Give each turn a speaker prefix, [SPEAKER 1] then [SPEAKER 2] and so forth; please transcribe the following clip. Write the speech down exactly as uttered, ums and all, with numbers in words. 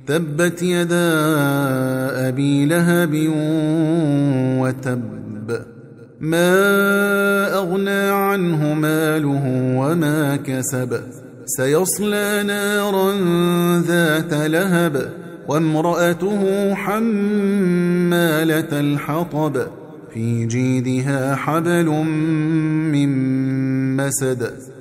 [SPEAKER 1] تبت يدا أبي لهب وتب ما أغنى عنه ماله وما كسب سيصلى نارا ذات لهب وامرأته حمالة الحطب في جيدها حبل من مسد